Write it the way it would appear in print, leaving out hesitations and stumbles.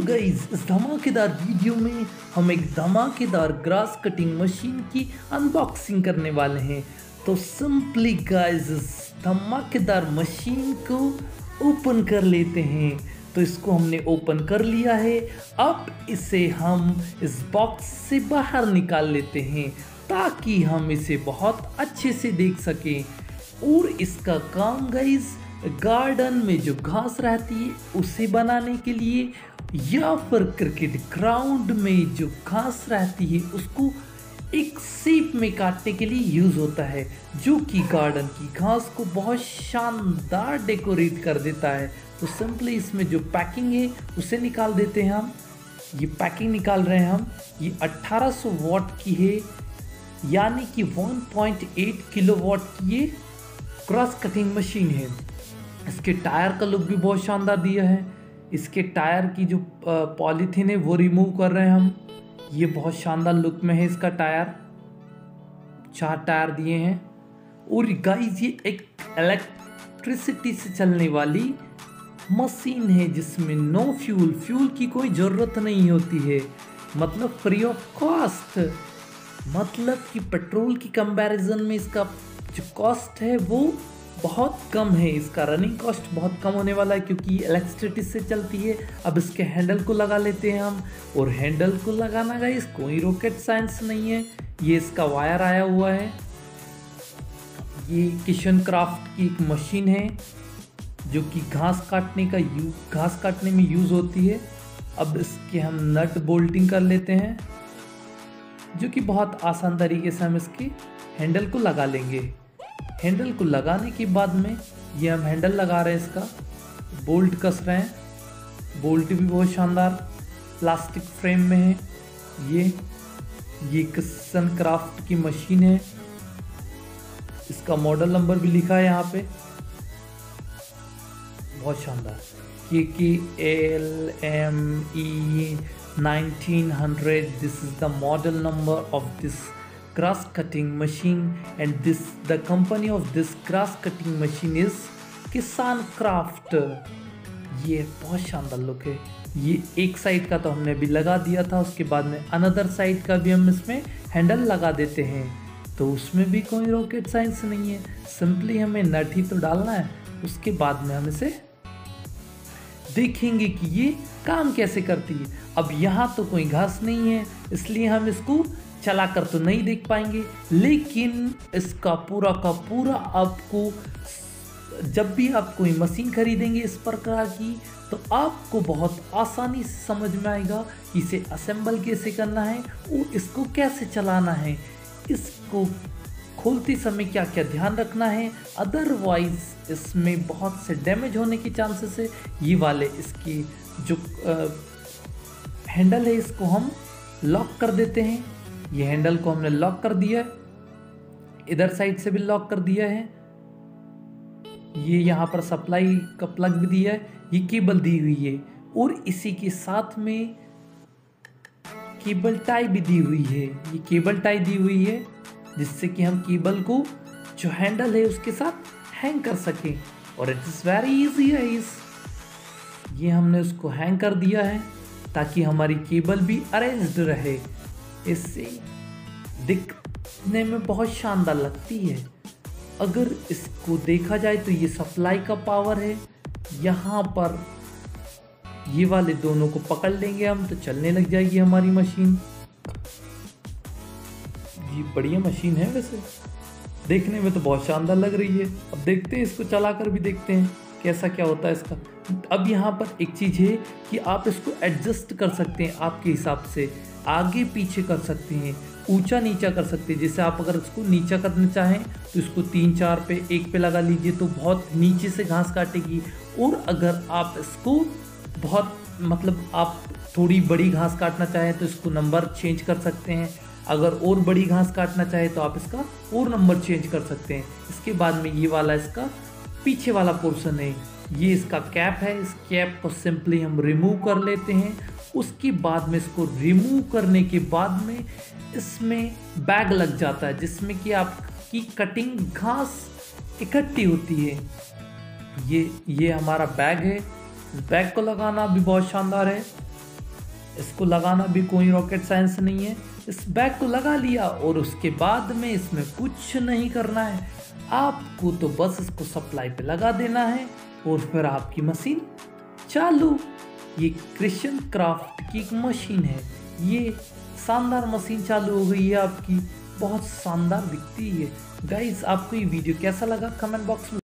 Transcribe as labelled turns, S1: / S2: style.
S1: Guys, इस धमाकेदार video में हम एक धमाकेदार ग्रास कटिंग मशीन की अनबॉक्सिंग करने वाले हैं। तो सिंपली गाइस, इस धमाकेदार मशीन को ओपन कर लेते हैं। तो इसको हमने ओपन कर लिया है। अब इसे हम इस बॉक्स से बाहर निकाल लेते हैं ताकि हम इसे बहुत अच्छे से देख सकें। और इसका काम गाइस गार्डन में जो घास रहती है उसे बनाने के लिए, या फिर क्रिकेट ग्राउंड में जो घास रहती है उसको एक शेप में काटने के लिए यूज होता है, जो कि गार्डन की घास को बहुत शानदार डेकोरेट कर देता है। तो सिंपली इसमें जो पैकिंग है उसे निकाल देते हैं हम। ये पैकिंग निकाल रहे हैं हम। ये 1800 वॉट की है, यानी कि 1.8 किलोवाट की ये क्रॉस कटिंग मशीन है। इसके टायर का लुक भी बहुत शानदार दिया है। इसके टायर की जो पॉलीथीन है वो रिमूव कर रहे हैं हम। ये बहुत शानदार लुक में है इसका टायर। 4 टायर दिए हैं। और गाइस, ये एक इलेक्ट्रिसिटी से चलने वाली मशीन है जिसमें नो फ्यूल की कोई ज़रूरत नहीं होती है, मतलब फ्री ऑफ कॉस्ट। मतलब कि पेट्रोल की कंपैरिजन में इसका जो कॉस्ट है वो बहुत कम है। इसका रनिंग कॉस्ट बहुत कम होने वाला है क्योंकि इलेक्ट्रिसिटी से चलती है। अब इसके हैंडल को लगा लेते हैं हम। और हैंडल को लगाना गाइस कोई रॉकेट साइंस नहीं है। ये इसका वायर आया हुआ है। ये किशन क्राफ्ट की एक मशीन है जो कि घास काटने में यूज होती है। अब इसके हम नट बोल्टिंग कर लेते हैं, जो कि बहुत आसान तरीके से हम इसकी हैंडल को लगा लेंगे। हैंडल को लगाने के बाद में ये हम हैंडल लगा रहे हैं, इसका बोल्ट कस रहे हैं। बोल्ट भी बहुत शानदार प्लास्टिक फ्रेम में है। ये किशन क्राफ्ट की मशीन है। इसका मॉडल नंबर भी लिखा है यहाँ पे, बहुत शानदार। KKLME 1900। This is the model number of this grass cutting machine, and the company of this grass cutting machine is Kisan Kraft. ये बहुत शानदार लुक है। ये एक साइड का तो हमने अभी लगा दिया था, उसके बाद में अनदर साइड का भी हम इसमें हैंडल लगा देते हैं। तो उसमें भी कोई रॉकेट साइंस नहीं है, सिंपली हमें नट ही तो डालना है। उसके बाद में हम इसे देखेंगे कि ये काम कैसे करती है। अब यहाँ तो कोई घास नहीं है, इसलिए हम इसको चलाकर तो नहीं देख पाएंगे, लेकिन इसका पूरा का पूरा आपको, जब भी आप कोई मशीन खरीदेंगे इस प्रकार की, तो आपको बहुत आसानी से समझ में आएगा कि इसे असेंबल कैसे करना है और इसको कैसे चलाना है, इसको खोलते समय क्या क्या ध्यान रखना है। अदरवाइज इसमें बहुत से डैमेज होने के चांसेस है। ये वाले इसकी जो हैंडल है इसको हम लॉक कर देते हैं। ये हैंडल को हमने लॉक कर दिया है, इधर साइड से भी लॉक कर दिया है। ये यहाँ पर सप्लाई का प्लग भी दिया है। ये केबल दी हुई है और इसी के साथ में केबल टाई भी दी हुई है। ये केबल टाई दी हुई है जिससे कि हम केबल को जो हैंडल है उसके साथ हैंग कर सकें। और it is very easy guys. ये हमने उसको हैंग कर दिया है ताकि हमारी केबल भी अरेंज्ड रहे। इससे दिखने में बहुत शानदार लगती है। अगर इसको देखा जाए तो ये सप्लाई का पावर है। यहाँ पर ये वाले दोनों को पकड़ लेंगे हम तो चलने लग जाएगी हमारी मशीन। ये बढ़िया मशीन है, वैसे देखने में तो बहुत शानदार लग रही है। अब देखते हैं, इसको चलाकर भी देखते हैं कैसा क्या होता है इसका। अब यहाँ पर एक चीज़ है कि आप इसको एडजस्ट कर सकते हैं आपके हिसाब से, आगे पीछे कर सकते हैं, ऊंचा नीचा कर सकते हैं। जैसे आप अगर इसको नीचा करना चाहें तो इसको 3-4 पे, 1 पे लगा लीजिए तो बहुत नीचे से घास काटेगी। और अगर आप इसको बहुत, मतलब आप थोड़ी बड़ी घास काटना चाहें तो इसको नंबर चेंज कर सकते हैं। अगर और बड़ी घास काटना चाहे तो आप इसका और नंबर चेंज कर सकते हैं। इसके बाद में ये वाला इसका पीछे वाला पोर्शन है, ये इसका कैप है। इस कैप को सिंपली हम रिमूव कर लेते हैं। उसके बाद में इसको रिमूव करने के बाद में इसमें बैग लग जाता है जिसमें कि आपकी कटिंग घास इकट्ठी होती है। ये हमारा बैग है। इस बैग को लगाना भी बहुत शानदार है। इसको लगाना भी कोई रॉकेट साइंस नहीं है। इस बैग को लगा लिया और उसके बाद में इसमें कुछ नहीं करना है, आपको तो बस इसको सप्लाई पे लगा देना है और फिर आपकी मशीन चालू। ये क्रिश्चियन क्राफ्ट की एक मशीन है, ये शानदार मशीन चालू हो गई है आपकी, बहुत शानदार दिखती है। गाइस आपको ये वीडियो कैसा लगा कमेंट बॉक्स में